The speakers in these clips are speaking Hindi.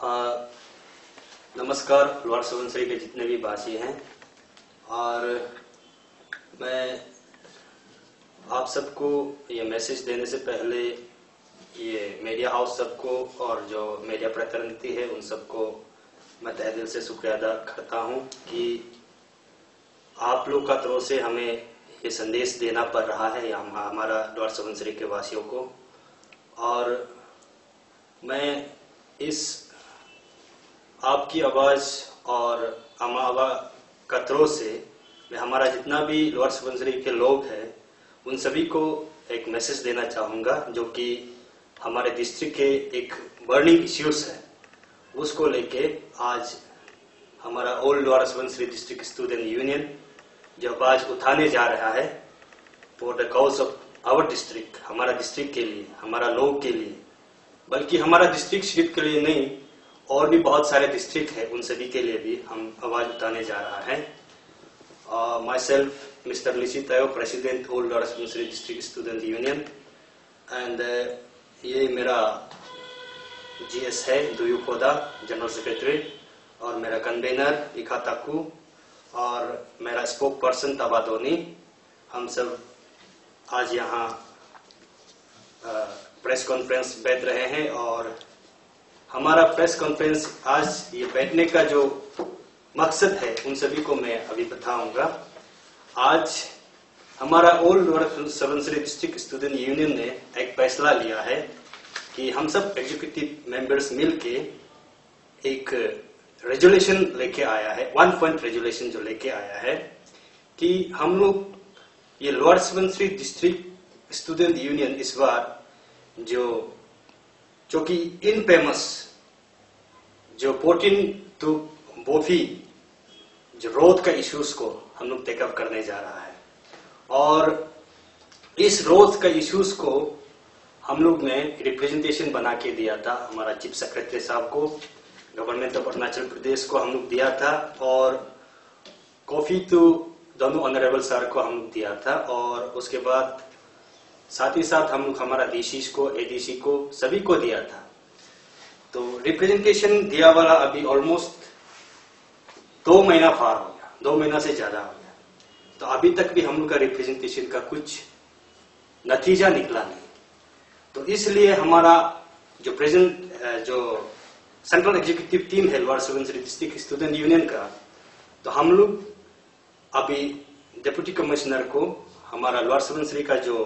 नमस्कार लोअर सुबनसिरी के जितने भी वासी हैं, और मैं आप सबको ये मैसेज देने से पहले ये मीडिया हाउस सबको और जो मीडिया प्रतिनिधि है उन सबको मैं तहे दिल से शुक्रिया अदा करता हूं कि आप लोग का तरफ से हमें ये संदेश देना पड़ रहा है हमारा लोअर सुबनसिरी के वासियों को। और मैं इस आपकी आवाज़ और अमावा कतरों से मैं हमारा जितना भी लोअर सुबनसिरी के लोग हैं उन सभी को एक मैसेज देना चाहूँगा, जो कि हमारे डिस्ट्रिक्ट के एक बर्निंग इश्यूज है उसको लेके आज हमारा Old Lower Subansiri district student Union जो आवाज उठाने जा रहा है for the cause of our district, हमारा डिस्ट्रिक्ट के लिए, हमारा लोग के लिए, बल्कि हमारा डिस्ट्रिक्ट सिर्फ के लिए नहीं और भी बहुत सारे डिस्ट्रिक्ट है उन सभी के लिए भी हम आवाज उठाने जा रहा है। Myself mister Lisitayo, president Old Lower Subansiri district student Union, and ये मेरा जीएस है दुयू खोदा जनरल सेक्रेटरी, और मेरा कन्वेनर इखा ताकू, और मेरा स्पोक पर्सन तबादोनी। हम सब आज यहाँ प्रेस कॉन्फ्रेंस बैठ रहे हैं, और हमारा प्रेस कॉन्फ्रेंस आज ये बैठने का जो मकसद है उन सभी को मैं अभी बताऊंगा। आज हमारा Old Lower Subansiri district student Union ने एक फैसला लिया है कि हम सब एग्जीक्यूटिव मेंबर्स मिलके एक रेजोल्यूशन लेके आया है, 1 पॉइंट रेजोल्यूशन जो लेके आया है कि हम लोग ये Lower Subansiri district student Union इस बार जो कि इनफेमस जो 14 टू बोफी जो रोड का इश्यूज को हम लोग टेकअप करने जा रहा है। और इस रोड का इश्यूज को हम लोग ने रिप्रेजेंटेशन बना के दिया था हमारा चीफ सेक्रेटरी साहब को, गवर्नमेंट ऑफ अरुणाचल प्रदेश को हम लोग दिया था, और कॉफी टू दोनों ऑनरेबल सर को हम लोग दिया था, और उसके बाद साथ ही साथ हम लोग हमारा डीसी को, एडीसी को, सभी को दिया था। तो रिप्रेजेंटेशन दिया वाला अभी ऑलमोस्ट 2 महीना पार हो गया, 2 महीना से ज्यादा हो गया, तो अभी तक भी हम लोग का रिप्रेजेंटेशन का कुछ नतीजा निकला नहीं। तो इसलिए हमारा जो प्रेजेंट जो सेंट्रल एग्जीक्यूटिव टीम है lower Subansiri district student union का, तो हम लोग अभी डिप्टी कमिश्नर को हमारा लोअर सुबनसिरी का जो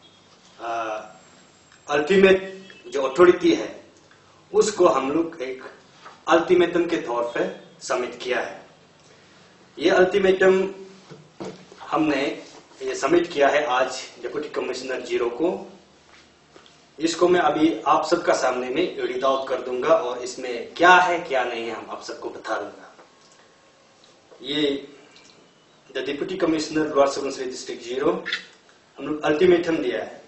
अल्टीमेट जो अथॉरिटी है उसको हम लोग एक अल्टीमेटम के तौर पे सबमिट किया है। ये अल्टीमेटम हमने ये सबमिट किया है आज डिप्टी कमिश्नर जीरो को। इसको मैं अभी आप सबका सामने में रीड आउट कर दूंगा, और इसमें क्या है क्या नहीं है हम आप सबको बता दूंगा। ये the deputy commissioner lower Subansiri district Ziro हम लोग अल्टीमेटम दिया है।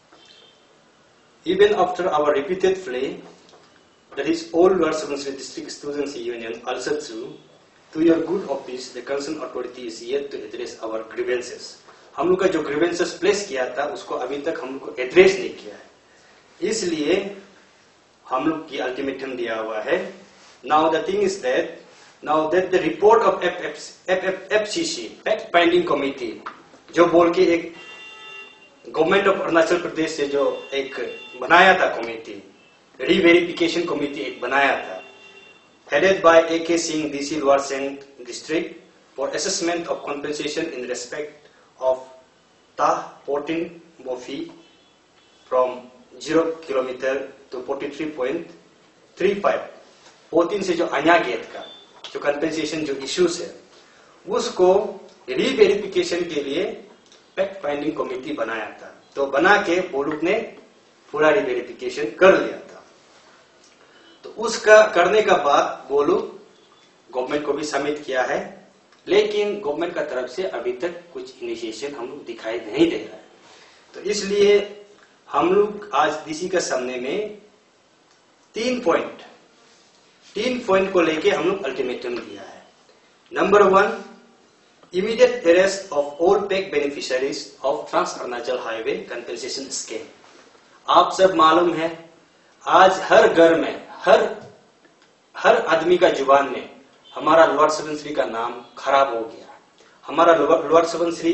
Even after our repeated plea, that is all lower Subansiri district students union Alsdsu, to your good office, the concerned authority is yet to address our grievances. हम लोग का जो grievances प्लेस किया था उसको अभी तक हम लोग को एड्रेस नहीं किया है, इसलिए हम लोग की अल्टीमेटम दिया हुआ है। Now the thing is that now that the report of FFFCC Fact Finding Committee जो बोल के एक गवर्नमेंट ऑफ अरुणाचल प्रदेश से जो एक बनाया था कमेटी, रीवेरिफिकेशन कमेटी एक बनाया था, headed by AK Singh DC lower Siang district for assessment of compensation in respect of TAH 14 बोफी फ्रॉम 0 किलोमीटर टू 43.35, 14 से जो अन्या गेट का जो कॉम्पेंसेशन जो इश्यूज है उसको रीवेरिफिकेशन के लिए फैक्ट फाइंडिंग कमेटी बनाया था। तो बना के वो लोग ने पूरा रिवेरिफिकेशन कर लिया था। तो उसका करने का बाद वो लोग गवर्नमेंट को भी सबमिट किया है, लेकिन गवर्नमेंट का तरफ से अभी तक कुछ इनिशिएशन हम लोग दिखाई नहीं दे रहा है। तो इसलिए हम लोग आज डीसी का सामने में 3 पॉइंट को लेके हम लोग अल्टीमेटम दिया है। Number 1, immediate arrest of all PAC beneficiaries of Trans-Arunachal Highway Compensation Scam। आप सब मालूम है आज हर घर में, हर हर आदमी का जुबान में हमारा लोअर सुबनसिरी का नाम खराब हो गया। हमारा लोअर सुबनसिरी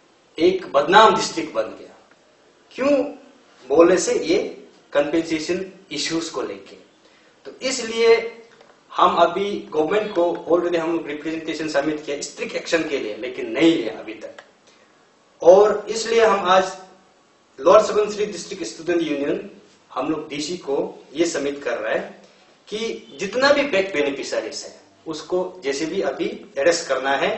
एक बदनाम डिस्ट्रिक्ट बन गया। क्यों बोलने से ये कंपेंसेशन इश्यूज को लेके। तो इसलिए हम अभी गवर्नमेंट को ऑलरेडी हम लोग रिप्रेजेंटेशन सबमिट किया स्ट्रिक्ट एक्शन के लिए, लेकिन नहीं लिया अभी तक। और इसलिए हम आज lower Subansiri district student union हम लोग डीसी को ये सबमिट कर रहा है कि जितना भी पैक्ट बेनिफिशियरीज है उसको जैसे भी अभी अरेस्ट करना है,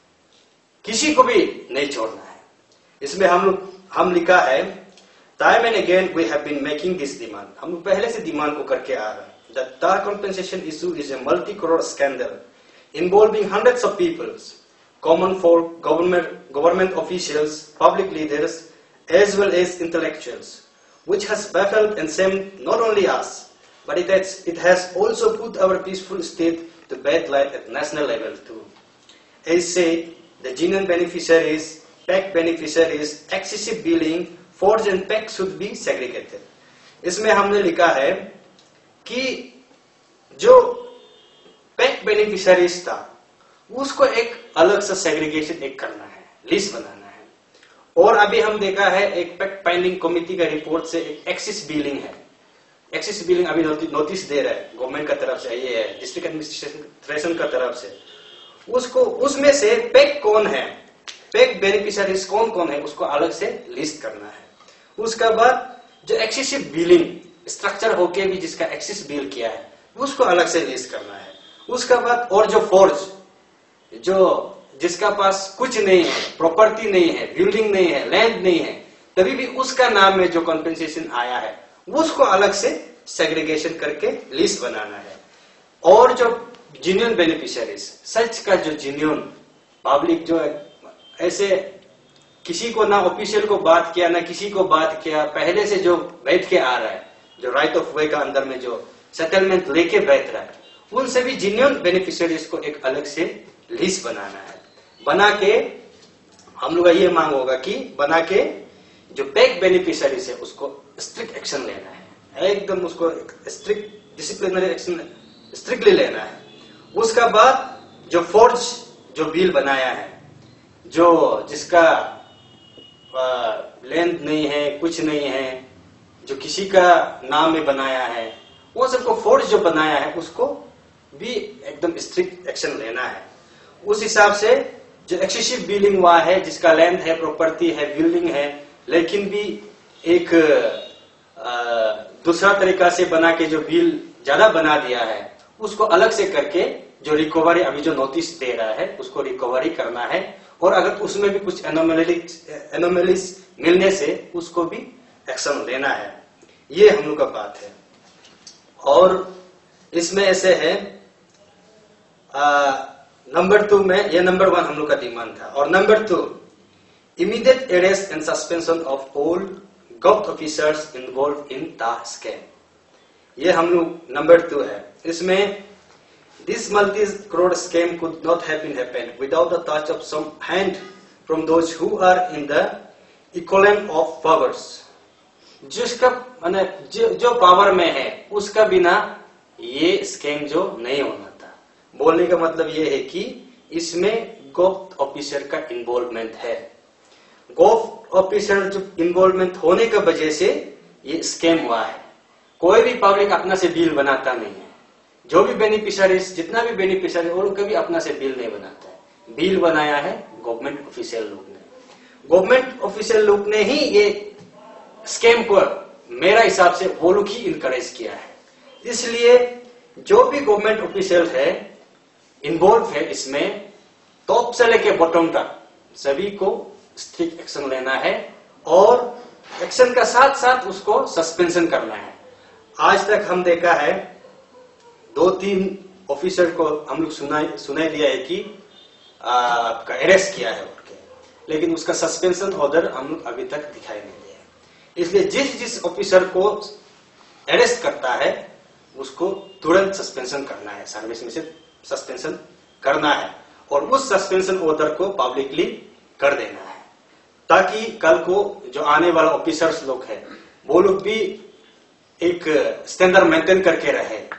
किसी को भी नहीं छोड़ना है। इसमें हम लिखा है time and again we have been making this demand. हम लोग पहले से डिमांड को करके आ रहे हैं। The TAH compensation issue is a multi-crore scandal involving hundreds of peoples, common folk, government officials, public leaders, as well as intellectuals, which has baffled and shamed not only us, but it has also put our peaceful state to bad light at national level too. As said, the genuine beneficiaries, PAC beneficiaries, excessive billing, forged and PAC should be segregated. इसमें हमने लिखा है कि जो पैक्ट बेनिफिशियरीज था उसको एक अलग सा सेग्रीगेशन एक करना है, लिस्ट बनाना है। और अभी हम देखा है एक पैक्ट फाइंडिंग कमेटी का रिपोर्ट से एक एक्सेस बिलिंग है। एक्सेस बिलिंग अभी नोटिस दे रहा है गवर्नमेंट का तरफ से, ये है डिस्ट्रिक्ट एडमिनिस्ट्रेशन का तरफ से। उसको उसमें से पैक्ट कौन है, पैक्ट बेनिफिशियरीज कौन कौन है उसको अलग से लिस्ट करना है। उसके बाद जो एक्सेसिव बिलिंग स्ट्रक्चर होके भी जिसका एक्सेस बिल किया है उसको अलग से लिस्ट करना है। उसके बाद और जो फोर्ज, जो जिसका पास कुछ नहीं है, प्रॉपर्टी नहीं है, बिल्डिंग नहीं है, लैंड नहीं है, तभी भी उसका नाम में जो कॉम्पेंसेशन आया है उसको अलग से सेग्रीगेशन करके लिस्ट बनाना है। और जो जेन्युइन बेनिफिशियरीज, सच का जो जेन्युइन पब्लिक जो ऐसे किसी को ना ऑफिशियल को बात किया ना किसी को बात किया, पहले से जो बैठ के आ रहा है, जो राइट ऑफ वे का अंदर में जो सेटलमेंट लेके बैठ रहा है, उन सभी जेन्युइन बेनिफिशियरीज को एक अलग से लिस्ट बनाना है। बना के हम लोग का ये मांग होगा कि बना के जो पैक्ट बेनिफिशियरीज है उसको स्ट्रिक्ट एक्शन लेना है, एकदम उसको स्ट्रिक्ट डिसिप्लिनरी एक्शन स्ट्रिक्टली लेना है। उसका बाद जो फोर्ज जो बिल बनाया है, जो जिसका लेंथ नहीं है, कुछ नहीं है, जो किसी का नाम में बनाया है, वो सबको फोर्स जो बनाया है उसको भी एकदम स्ट्रिक्ट एक्शन लेना है। उस हिसाब से जो एक्सेसिव बिलिंग हुआ है, जिसका लैंड है, प्रॉपर्टी है, बिल्डिंग है, लेकिन भी एक दूसरा तरीका से बना के जो बिल ज्यादा बना दिया है उसको अलग से करके जो रिकवरी अभी जो नोटिस दे रहा है उसको रिकवरी करना है। और अगर उसमें भी कुछ एनोमलीज मिलने से उसको भी एक्शन लेना है। ये हम लोग का बात है। और इसमें ऐसे है नंबर 2 में, ये नंबर 1 हम लोग का डिमांड था। और number 2, immediate arrest and suspension of all government officers involve in TAH scam. ये हम लोग नंबर 2 है। इसमें this multi-crore scam could not have been happened without the touch of some hand from those who are in the equivalent of powers। जिसका माने जो पावर में है उसका बिना ये स्कैम जो नहीं होना था। बोलने का मतलब ये है कि इसमें गवर्नमेंट ऑफिसर का इन्वॉल्वमेंट है। गवर्नमेंट ऑफिसर जो इन्वॉल्वमेंट होने का वजह से ये स्कैम हुआ है। कोई भी पब्लिक अपना से बिल बनाता नहीं है। जो भी बेनिफिशियरीज, जितना भी बेनिफिशियरी, वो लोग कभी अपना से बिल नहीं बनाता है। बिल बनाया है गवर्नमेंट ऑफिशियल लोग ने। गवर्नमेंट ऑफिशियल लोग ने ही ये स्कैम को मेरा हिसाब से वो लोग ही इनकरेज किया है। इसलिए जो भी गवर्नमेंट ऑफिशियल है इन्वॉल्व है इसमें, टॉप से लेके बॉटम तक सभी को स्ट्रिक्ट एक्शन लेना है। और एक्शन का साथ साथ उसको सस्पेंशन करना है। आज तक हम देखा है 2-3 ऑफिसर को हम लोग सुनाई दिया है कि आपका अरेस्ट किया है उनके, लेकिन उसका सस्पेंशन ऑर्डर हम लोग अभी तक दिखाई नहीं दिया है। इसलिए जिस ऑफिसर को अरेस्ट करता है उसको तुरंत सस्पेंशन करना है, सर्विस में से सस्पेंशन करना है। और उस सस्पेंशन ऑर्डर को पब्लिकली कर देना है, ताकि कल को जो आने वाला ऑफिसर्स लोग हैं वो लोग भी एक स्टैंडर्ड मेंटेन करके रहे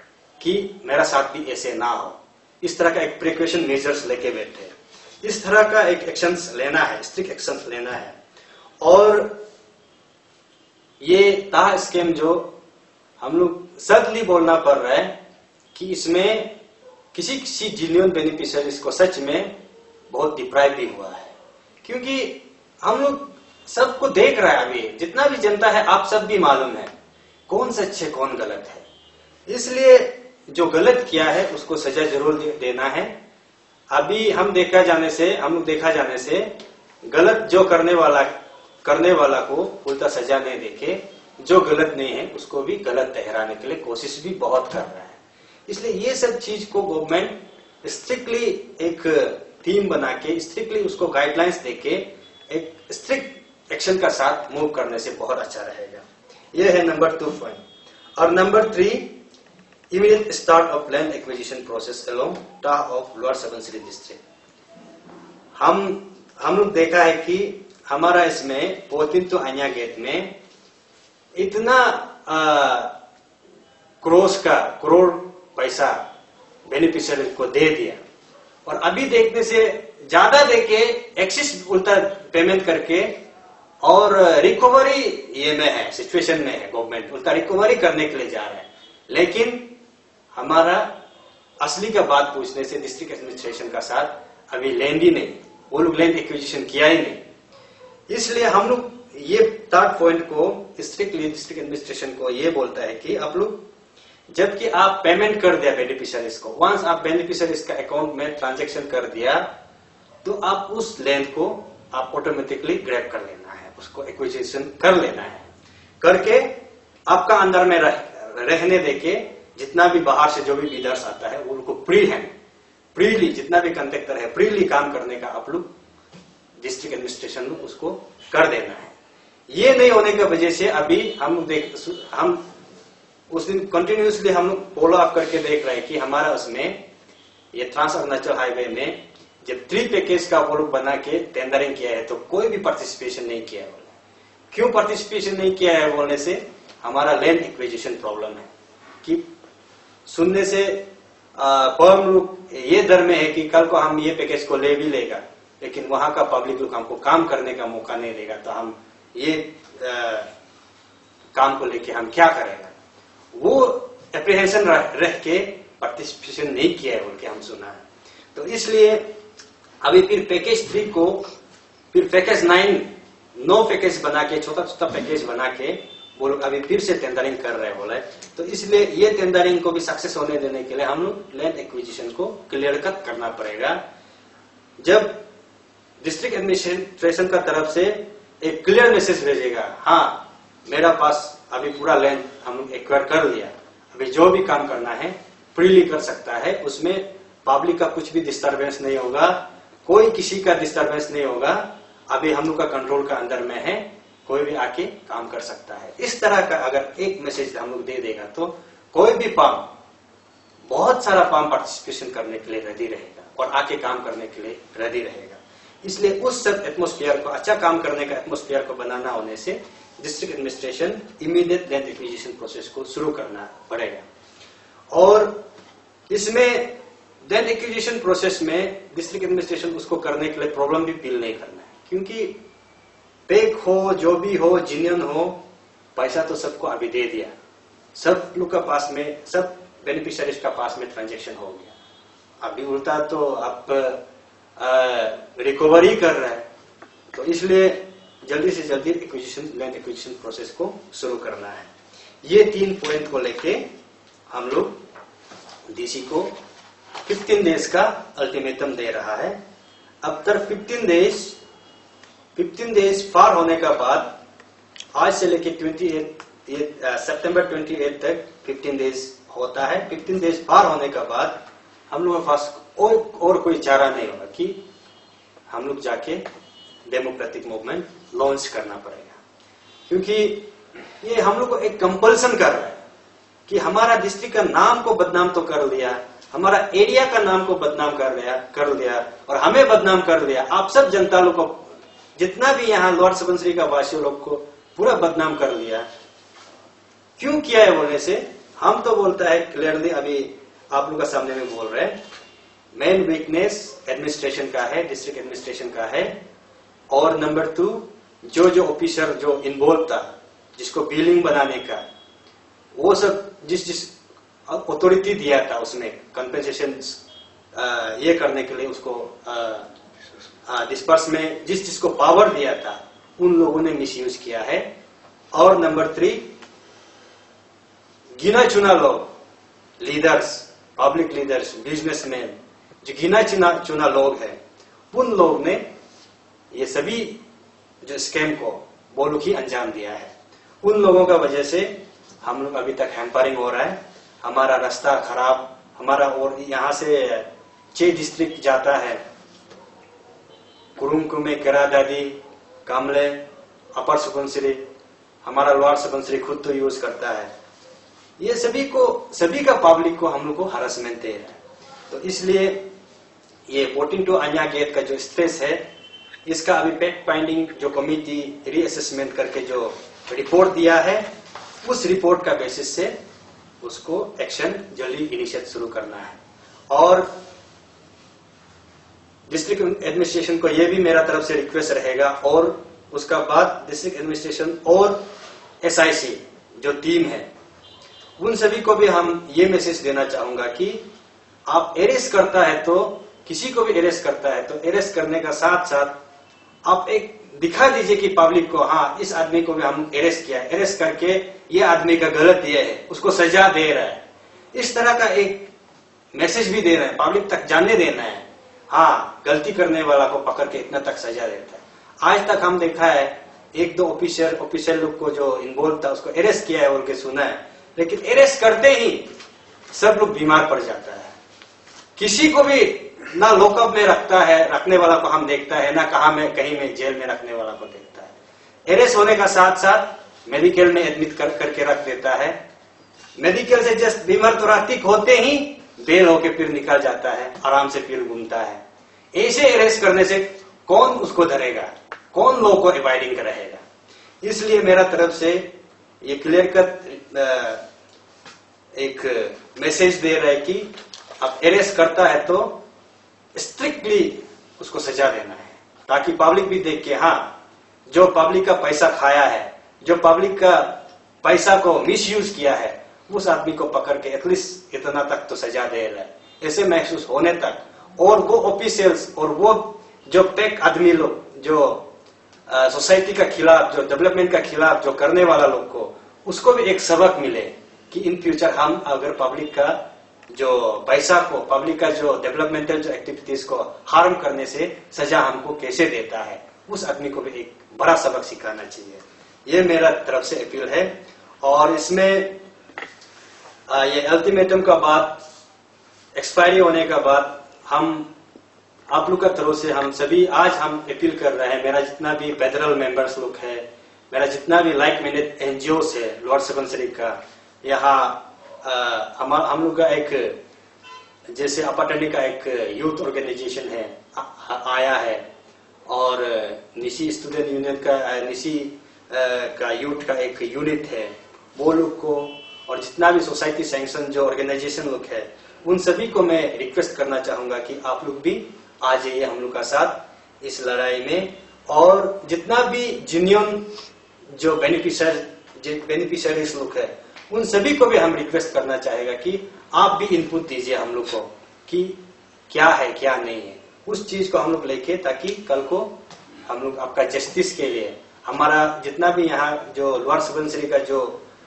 कि मेरा साथ भी ऐसे ना हो। इस तरह का एक प्रिकॉशन मेजर्स लेके बैठे, इस तरह का एक एक्शंस लेना है, स्ट्रिक्ट एक्शंस लेना है। और ये ताह स्कैम जो हम लोग सडनली बोलना पड़ रहा है कि इसमें किसी किसी जिन्यून बेनिफिशियरीज को सच में बहुत डिप्राइव भी हुआ है, क्योंकि हम लोग सबको देख रहा है, अभी जितना भी जनता है आप सब भी मालूम है कौन सच है कौन गलत है। इसलिए जो गलत किया है उसको सजा जरूर देना है। अभी हम लोग देखा जाने से गलत जो करने वाला को उल्टा सजा नहीं देके जो गलत नहीं है उसको भी गलत ठहराने के लिए कोशिश भी बहुत कर रहा है। इसलिए ये सब चीज को गवर्नमेंट स्ट्रिक्टली एक थीम बना के, स्ट्रिक्टली उसको गाइडलाइंस देके एक स्ट्रिक्ट एक्शन का साथ मूव करने से बहुत अच्छा रहेगा। ये है नंबर 2 पॉइंट। और number 3, immediate start of land acquisition process along TAH of Lower Subansiri district। हम लोग देखा है कि हमारा इसमें पोतिंतु अन्या गेट में इतना करोड़ पैसा बेनिफिशियरी को दे दिया, और अभी देखने से ज्यादा देके एक्सिस उल्टा पेमेंट करके और रिकवरी ये में है, सिचुएशन में है, गवर्नमेंट उल्टा रिकवरी करने के लिए जा रहा है। लेकिन हमारा असली का बात पूछने से डिस्ट्रिक्ट एडमिनिस्ट्रेशन का साथ अभी लैंड ही नहीं, वो लोग लैंड एक्विजिशन किया ही नहीं। इसलिए हम लोग ये 3rd पॉइंट को स्ट्रिक्टली डिस्ट्रिक्ट एडमिनिस्ट्रेशन को ये बोलता है कि आप लोग जबकि आप पेमेंट कर दिया बेनिफिशियरीज को, वंस आप बेनिफिशियरीज का अकाउंट में ट्रांजैक्शन कर दिया तो आप उस लैंड को आप ऑटोमेटिकली ग्रैब कर लेना है, उसको एक्विजिशन कर लेना है, करके आपका अंदर में रहने देके जितना भी बाहर से जो भी बिल्डर्स आता है वो उनको फ्रीली जितना भी कॉन्ट्रैक्टर है फ्रीली काम करने का आप लोग डिस्ट्रिक्ट एडमिनिस्ट्रेशन में उसको कर देना है। ये नहीं होने की वजह से अभी हम उस दिन कंटिन्यूसली हम लोग फॉलो अप करके देख रहे हैं कि हमारा उसमें ये ट्रांस-अरुणाचल हाईवे में जब 3 पैकेज का वो लोग बना के टेंडरिंग किया है तो कोई भी पार्टिसिपेशन नहीं किया है। क्यों पार्टिसिपेशन नहीं किया है बोलने से हमारा लैंड एक्विजिशन प्रॉब्लम है कि सुनने से फर्म लोग ये डर में है कि कल को हम ये पैकेज को ले भी लेगा लेकिन वहां का पब्लिक लोग हमको काम करने का मौका नहीं देगा, तो हम ये काम को लेके हम क्या करेगा, वो एप्रीहेंशन रह के पार्टिसिपेशन नहीं किया है बोल के हम सुना है। तो इसलिए अभी फिर पैकेज 3 को फिर पैकेज 9 पैकेज बना के छोटा पैकेज बना के वो लोग अभी फिर से टेंडरिंग कर रहे हैं बोले। तो इसलिए ये टेंडरिंग को भी सक्सेस होने देने के लिए हम लोग लैंड एक्विजिशन को क्लियर कट करना पड़ेगा। जब डिस्ट्रिक्ट एडमिनिस्ट्रेशन का तरफ से एक क्लियर मैसेज भेजेगा, हाँ मेरा पास अभी पूरा लैंड हम लोग एक्वायर कर लिया, अभी जो भी काम करना है फ्रीली कर सकता है, उसमें पब्लिक का कुछ भी डिस्टर्बेंस नहीं होगा, कोई किसी का डिस्टर्बेंस नहीं होगा, अभी हम लोग का कंट्रोल का अंदर में है, कोई भी आके काम कर सकता है। इस तरह का अगर एक मैसेज हम लोग दे देगा तो कोई भी फर्म, बहुत सारा फर्म पार्टिसिपेशन करने के लिए रेडी रहेगा और आके काम करने के लिए रेडी रहेगा। इसलिए उस सब एटमोस्फेयर को, अच्छा काम करने का एटमोस्फेयर को बनाना होने से district administration immediate land acquisition process को शुरू करना पड़ेगा। और इसमें लैंड एक्विजिशन प्रोसेस में डिस्ट्रिक्ट एडमिनिस्ट्रेशन उसको करने के लिए प्रॉब्लम भी फील नहीं करना है, क्योंकि पेक हो, जो भी हो, जिनियन हो, पैसा तो सबको अभी दे दिया, सब लोग का पास में, सब बेनिफिशियरीज का पास में ट्रांजैक्शन हो गया, अभी उल्टा तो आप रिकवरी कर रहा है। तो इसलिए जल्दी से जल्दी लैंड एक्विजिशन प्रोसेस को शुरू करना है। ये 3 पॉइंट को लेके हम लोग डीसी को 15 डेज का अल्टीमेटम दे रहा है। अब तक 15 डेज पार होने का बाद, आज से लेके 28 सितंबर 28 तक 15 डेज होता है। 15 डेज पार होने का बाद हम लोगों के पास और कोई चारा नहीं होगा कि हम लोग जाके डेमोक्रेटिक मूवमेंट लॉन्च करना पड़ेगा, क्योंकि ये हम लोग को एक कंपल्सन कर रहा है कि हमारा डिस्ट्रिक्ट का नाम को बदनाम तो कर लिया, हमारा एरिया का नाम को बदनाम कर लिया और हमें बदनाम कर लिया। आप सब जनता लोग को, जितना भी यहाँ लोअर सुबनसिरी का वासियों लोग को पूरा बदनाम कर लिया। क्यों किया है बोलने से हम तो बोलता है क्लियरली, अभी आप लोग का सामने में बोल रहे हैं, मेन वीकनेस एडमिनिस्ट्रेशन का है, डिस्ट्रिक्ट एडमिनिस्ट्रेशन का है। और नंबर 2, जो ऑफिसर जो इन्वॉल्व था, जिसको बिलिंग बनाने का, वो सब जिस अथॉरिटी दिया था उसमें कंपेंसेशन ये करने के लिए, उसको डिस्पर्स में जिसको पावर दिया था, उन लोगों ने मिसयूज किया है। और नंबर 3, गिना चुना लोग, लीडर्स, पब्लिक लीडर्स, बिजनेसमैन, जो गिना चुना लोग हैं, उन लोग ने ये सभी जो स्कैम को वो लोग ही अंजाम दिया है। उन लोगों का वजह से हम लोग अभी तक हैम्परिंग हो रहा है, हमारा रास्ता खराब, हमारा, और यहाँ से 6 डिस्ट्रिक्ट जाता है, कुरुंकुमे, केरादादी, कामले, अपर सुबनसिरी, हमारा लोअर सुबनसिरी खुद तो यूज करता है। ये सभी का पब्लिक को हम लोग को हरासमेंट दे रहा है। तो इसलिए ये 42 अन्या गेट का जो स्ट्रेस है, इसका अभी फैक्ट फाइंडिंग जो कमिटी रीअसेसमेंट करके जो रिपोर्ट दिया है, उस रिपोर्ट का बेसिस से उसको एक्शन जल्दी इनिशिएट शुरू करना है। और डिस्ट्रिक्ट एडमिनिस्ट्रेशन को ये भी मेरा तरफ से रिक्वेस्ट रहेगा, और उसका बाद डिस्ट्रिक्ट एडमिनिस्ट्रेशन और एसआईसी जो टीम है, उन सभी को भी हम ये मैसेज देना चाहूंगा कि आप अरेस्ट करता है तो, किसी को भी अरेस्ट करता है तो अरेस्ट करने का साथ साथ आप एक दिखा दीजिए कि पब्लिक को, हाँ इस आदमी को भी हम अरेस्ट किया है, अरेस्ट करके ये आदमी का गलत दिया है, उसको सजा दे रहा है, इस तरह का एक मैसेज भी देना है, पब्लिक तक जानने देना है। हाँ, गलती करने वाला को पकड़ के इतना तक सजा देता है। आज तक हम देखा है 1-2 ऑफिसर लोग को जो इन्वॉल्व था उसको अरेस्ट किया है बोल के सुना है, लेकिन अरेस्ट करते ही सब लोग बीमार पड़ जाता है। किसी को भी ना लॉकअप में रखने वाला को हम देखता है, ना कहीं में जेल में रखने वाला को देखता है। अरेस्ट होने का साथ साथ मेडिकल में एडमिट करके रख देता है। मेडिकल से जस्ट बीमार तो ठीक होते ही बेल होके फिर निकल जाता है, आराम से फिर घूमता है। ऐसे अरेस्ट करने से कौन उसको धरेगा, कौन लॉ को अवॉइडिंग रहेगा। इसलिए मेरा तरफ से ये क्लियर कट एक मैसेज दे रहा है कि अब अरेस्ट करता है तो स्ट्रिक्टली उसको सजा देना है, ताकि पब्लिक भी देख के, हाँ जो पब्लिक का पैसा खाया है, जो पब्लिक का पैसा को मिसयूज किया है, उस आदमी को पकड़ के एटलीस्ट इतना तक तो सजा दे रहा है। ऐसे महसूस होने तक, और वो ऑफिशियल्स और वो जो पैक आदमी लोग जो सोसाइटी का खिलाफ, जो डेवलपमेंट का खिलाफ जो करने वाला लोग को, उसको भी एक सबक मिले कि इन फ्यूचर हम अगर पब्लिक का जो पैसा को, पब्लिक का जो डेवलपमेंटल जो एक्टिविटीज को हार्म करने से सजा हमको कैसे देता है, उस आदमी को भी एक बड़ा सबक सिखाना चाहिए। ये मेरा तरफ से अपील है। और इसमें ये अल्टीमेटम का बाद, एक्सपायरी होने का बाद, हम आप लोग का तरफ से हम सभी आज हम अपील कर रहे हैं, मेरा जितना भी फेडरल मेंबर्स लोग है, मेरा जितना भी लाइक माइंडेड एनजीओस है लोअर सुबनसिरी का, यहाँ हम लोग का एक जैसे अपटनी का एक यूथ ऑर्गेनाइजेशन है आया है, और निशी स्टूडेंट यूनियन का, निशी का यूथ का एक यूनिट है, वो लोग को, और जितना भी सोसाइटी सैंक्शन जो ऑर्गेनाइजेशन लोग है, उन सभी को मैं रिक्वेस्ट करना चाहूंगा कि आप लोग भी आ जाइए हम लोग का साथ इस लड़ाई में। और जितना भी जिन्यून जो बेनिफिशियरीज लोग है, उन सभी को भी हम रिक्वेस्ट करना चाहेगा कि आप भी इनपुट दीजिए हम लोग को कि क्या है क्या नहीं है, उस चीज को हम लोग लेके, ताकि कल को हम लोग आपका जस्टिस के लिए, हमारा जितना भी यहाँ जो लोअर सुबनसिरी का जो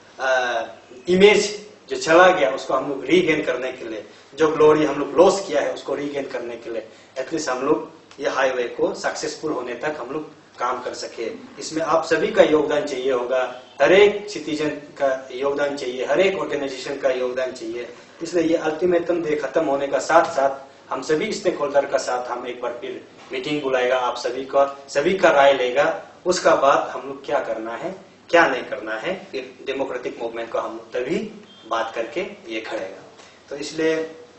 इमेज जो चला गया, उसको हम लोग रीगेन करने के लिए, जो ग्लोरी हम लोग लॉस किया है उसको रीगेन करने के लिए, एटलीस्ट हम लोग ये हाईवे को सक्सेसफुल होने तक हम लोग काम कर सके। इसमें आप सभी का योगदान चाहिए होगा, हर एक सिटीजन का योगदान चाहिए, हर एक ऑर्गेनाइजेशन का योगदान चाहिए। इसलिए ये अल्टीमेटम डे खत्म होने का साथ साथ हम सभी स्टेक होल्डर का साथ हम एक बार फिर मीटिंग बुलाएगा, आप सभी का राय लेगा। उसका बाद हम लोग क्या करना है क्या नहीं करना है, फिर डेमोक्रेटिक मूवमेंट को हम लोग तभी बात करके ये खड़ेगा। तो इसलिए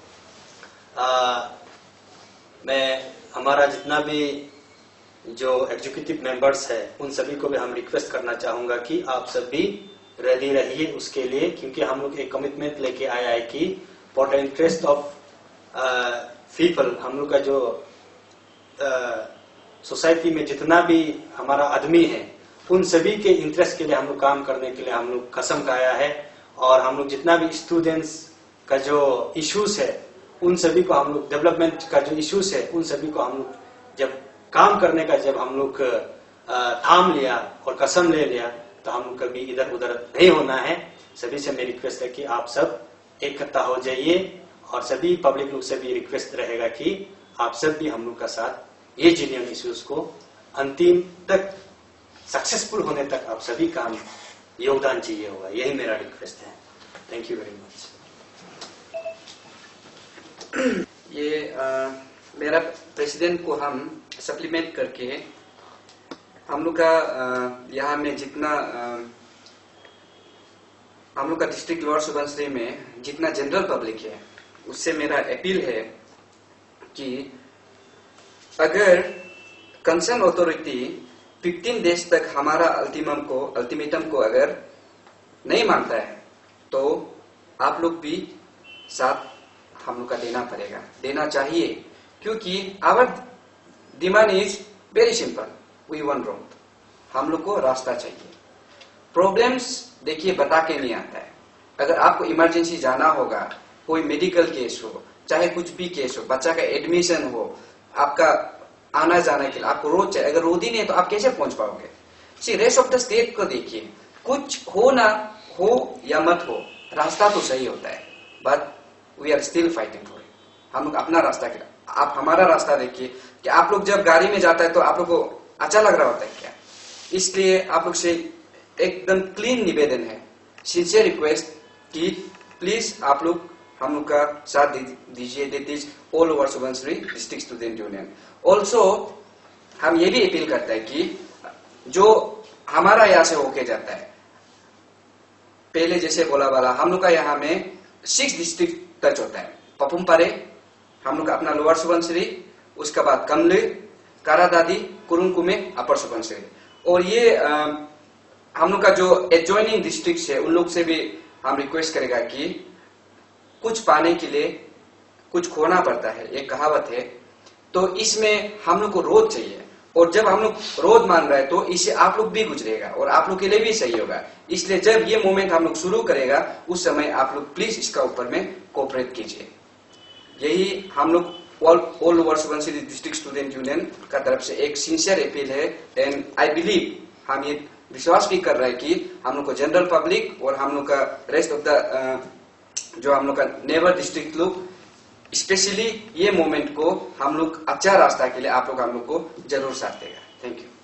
मैं हमारा जितना भी जो एग्जीक्यूटिव मेंबर्स है, उन सभी को भी हम रिक्वेस्ट करना चाहूंगा कि आप सब भी रेडी रहिए उसके लिए, क्योंकि हम लोग एक कमिटमेंट लेके आया है कि for the interest of people, हम लोग का जो सोसाइटी में जितना भी हमारा आदमी है उन सभी के इंटरेस्ट के लिए हम लोग काम करने के लिए हम लोग कसम खाया है। और हम लोग जितना भी स्टूडेंट्स का जो इश्यूज है उन सभी को हम लोग, डेवलपमेंट का जो इश्यूज है उन सभी को हम लोग जब काम करने का जब हम लोग थाम लिया और कसम ले लिया तो हम लोग कभी इधर उधर नहीं होना है। सभी से मेरी रिक्वेस्ट है कि आप सब इकट्ठा हो जाइए और सभी पब्लिक लोग से भी रिक्वेस्ट रहेगा कि आप सब भी हम लोग का साथ ये जेन्युइन इश्यूज को अंतिम तक सक्सेसफुल होने तक आप सभी का योगदान चाहिए होगा। यही मेरा रिक्वेस्ट है। Thank you very much. ये मेरा प्रेसिडेंट को हम सप्लीमेंट करके हम लोग का यहाँ में जितना हम लोग का डिस्ट्रिक्ट लोअर सुबनसिरी में जितना जनरल पब्लिक है उससे मेरा अपील है कि अगर कंसर्न अथॉरिटी 15 डेज तक हमारा अल्टीमेटम को अगर नहीं मानता है तो आप लोग भी साथ हम लोग का देना चाहिए, क्योंकि our demand is very simple, we want road, हम लोग को रास्ता चाहिए। प्रॉब्लम्स देखिए बता के नहीं आता है। अगर आपको इमरजेंसी जाना होगा, कोई मेडिकल केस हो, चाहे कुछ भी केस हो, बच्चा का एडमिशन हो, आपका आना जाना के लिए आपको रोड चाहिए। अगर रोड ही नहीं है तो आप कैसे पहुंच पाओगे? See rest of the state को देखिए, कुछ हो ना हो या मत हो, रास्ता तो सही होता है, but we are still fighting for it. हम लोग अपना रास्ता के, आप हमारा रास्ता देखिए कि आप लोग जब गाड़ी में जाता है तो आप लोग को अच्छा लग रहा होता है क्या? इसलिए आप लोग से एकदम क्लीन निवेदन है, सिंसियर रिक्वेस्ट कि प्लीज आप लोग हम लोग का साथ दीजिए। This is all over Subansiri district student union. Also हम ये भी अपील करते हैं कि जो हमारा यहाँ से होके जाता है, पहले जैसे बोला वाला हम लोग का यहाँ में 6 डिस्ट्रिक्ट टच होता है। पपुमपारे हम लोग का अपना लोअर सुबनसिरी, उसके बाद कमले, कारादादी, कुरुंकुमे, अपर सुबनसिरी। और ये हम लोग का जो एडजॉइनिंग डिस्ट्रिक्ट है उन लोग से भी हम रिक्वेस्ट करेगा कि कुछ पाने के लिए कुछ खोना पड़ता है, एक कहावत है। तो इसमें हम लोग को रोड चाहिए, और जब हम लोग रोड मान रहे हैं तो इससे आप लोग भी गुजरेगा और आप लोग के लिए भी सही होगा। इसलिए जब ये मूवमेंट हम लोग शुरू करेगा उस समय आप लोग प्लीज इसका ऊपर में कोऑपरेट कीजिए। यही हम लोग all over Subansiri district student union का तरफ से एक सिंसियर अपील है। एंड आई बिलीव, हम ये विश्वास भी कर रहे हैं कि हम लोग को जनरल पब्लिक और हम लोग का रेस्ट ऑफ द जो हम लोग का नेबर डिस्ट्रिक्ट लोग, स्पेशली ये मूवमेंट को हम लोग अच्छा रास्ता के लिए आप लोग हम लोग को जरूर साथ देगा। Thank you.